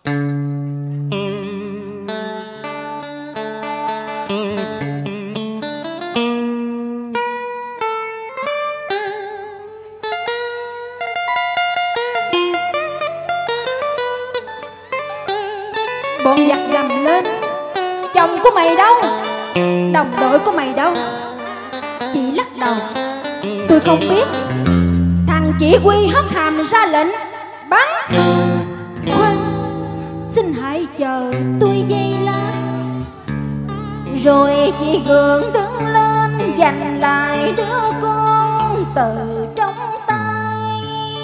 Bọn giặc gầm lên: chồng của mày đâu? Đồng đội của mày đâu? Chị lắc đầu: tôi không biết. Thằng chỉ huy hất hàm ra lệnh: bắn. Khoan, xin hãy chờ tôi giây lát. Rồi chị gượng đứng lên, giành lại đứa con từ trong tay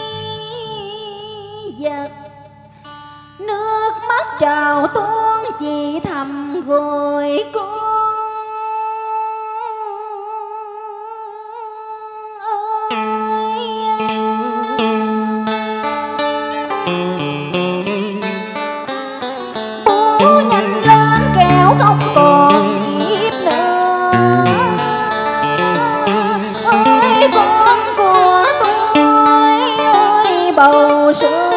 giặc. Nước mắt trào tuôn, chị thầm gọi con ơi. Bố nhanh lên kẻo không còn kịp nữa. Ôi con của tôi ơi, bầu sữa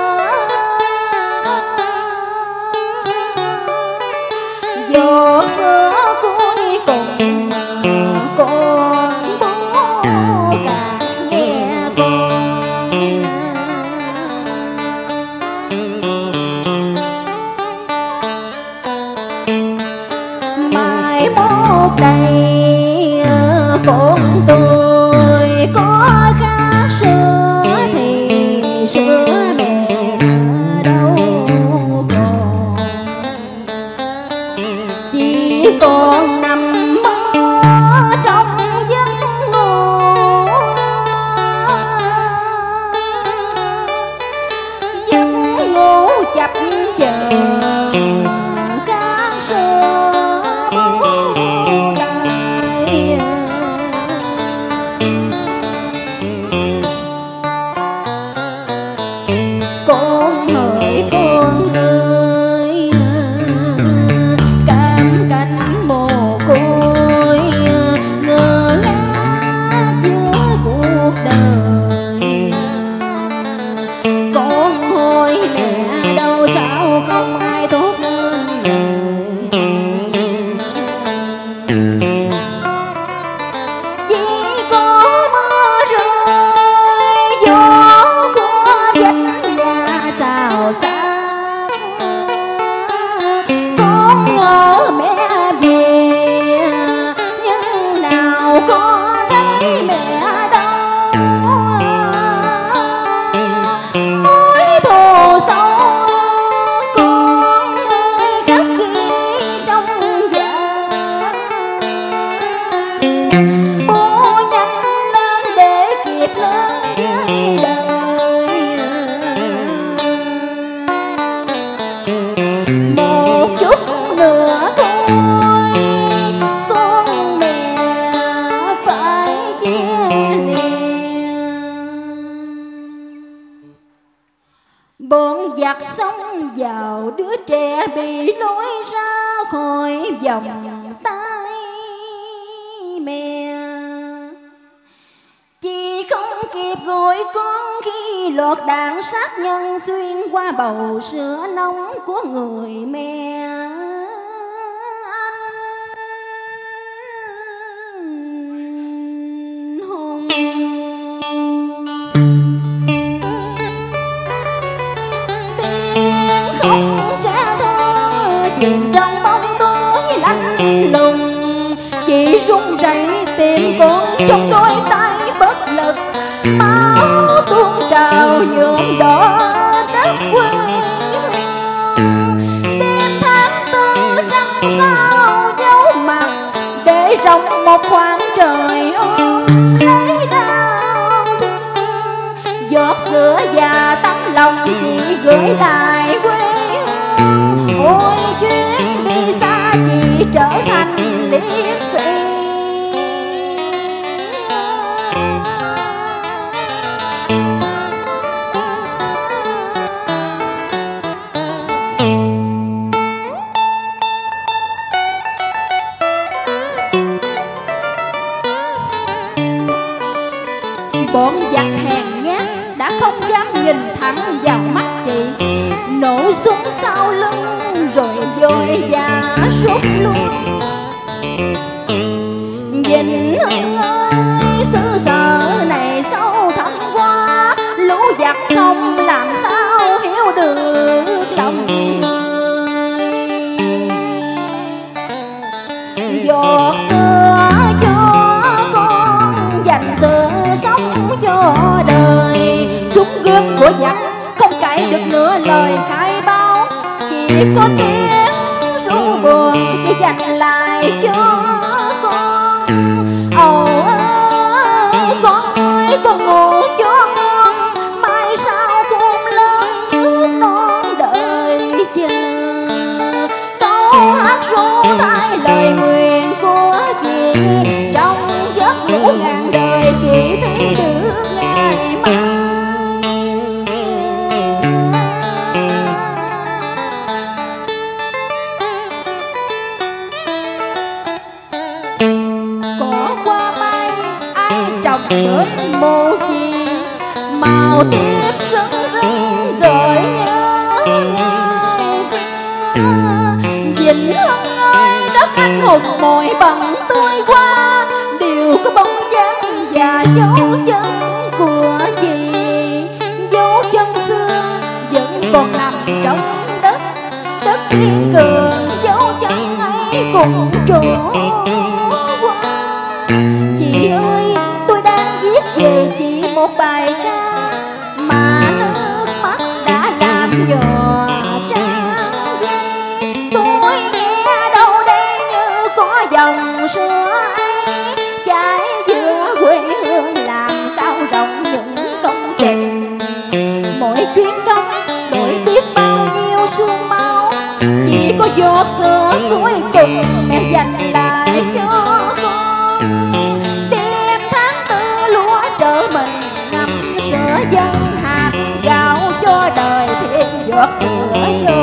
giọt sữa cuối cùng con bố càng nghe con. Mai mốt đây con tôi có khát sữa thì sữa mẹ đâu còn. Chỉ còn nằm mơ trong giấc ngủ, giấc ngủ chập chờn khát sữa bố đầy. Con hỡi con ơi, cam cánh mồ côi ngơ ngác giữa cuộc đời. Con hối mẹ đâu sao không ai tốt hơn lời. Chỉ có mưa rơi, gió của vách nhà xào xạc. Con ngỡ mẹ về, nhưng nào có thấy mẹ đâu. Mối thù sâu con ơi khắc ghi trong dạ. Bố nhanh lên để kịp lớn với đời. Một chút nữa thôi, con mẹ phải chia lìa. Bọn giặc xông vào, đứa trẻ bị lôi ra khỏi vòng tay mẹ. Chị không kịp gọi con khi lọt đạn sát nhân xuyên qua bầu sữa nóng của người mẹ. Anh hùng tiếng khóc trẻ thơ chìm trong bóng tối lạnh lùng. Chị run rẩy tìm con trong đôi tay bất lực. Máu tuôn trào nhuộm đỏ đất quê hương. Đêm tháng tư trăng sao dấu mặt, để rộng một khoảng trời ôm lấy đau thương. Giọt sữa và tấm lòng chị gửi lại quê hương. Ôi chuyến đi xa chị trở thành liệt sĩ. Bọn giặc hèn nhát đã không dám nhìn thẳng vào mắt chị. nổ súng sau lưng rồi vội vã rút lui. Vĩnh Hưng ơi, xứ sở này sâu thẳm quá, lũ giặc không làm sao hiểu được lòng người. Giọt sữa cho con dành sự sống cho đời, súng gươm của giặc không cãi được nửa lời khai báo, chỉ có tiếng ru buồn chỉ dành lại cho con. Ồ con ơi, con ngủ cho ngon, mai sau cũng lớn nước non đợi chờ. Câu hát ru tai lời nguyện của chị, trong giấc ngủ ngàn đời chỉ thấy được ngày mai. Đến mô chi màu tiếp rưng rưng gợi nhớ ngày xưa. Vĩnh Hưng ơi, đất anh hùng mọi bằng tôi qua, đều có bóng dáng và dấu chân của chị. Dấu chân xưa vẫn còn nằm trong đất, đất kiên cường dấu chân ấy cùng trổ qua. Chị ơi, về chỉ một bài ca mà nước mắt đã làm dò trang giấy. Tôi nghe đâu đây như có dòng sữa ấy chảy giữa quê hương làm cao rộng những công trình. Mỗi chuyến công đổi biết bao nhiêu sương máu, chỉ có giọt sữa cuối cùng mẹ dành lại cho con. Trở mình ngâm sữa dân hạt gạo cho đời thêm giọt sữa vô.